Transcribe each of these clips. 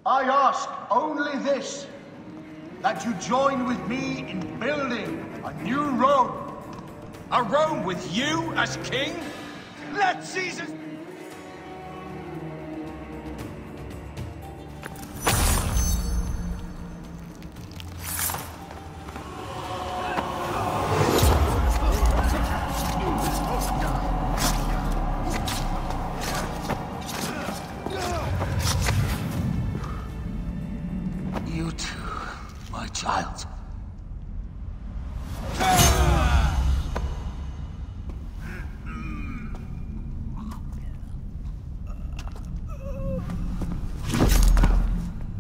I ask only this, that you join with me in building a new Rome. A Rome with you as king? Let Caesar... You too, my child.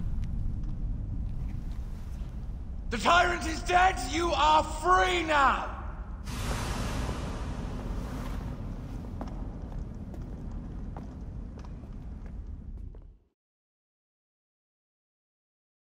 The tyrant is dead! You are free now!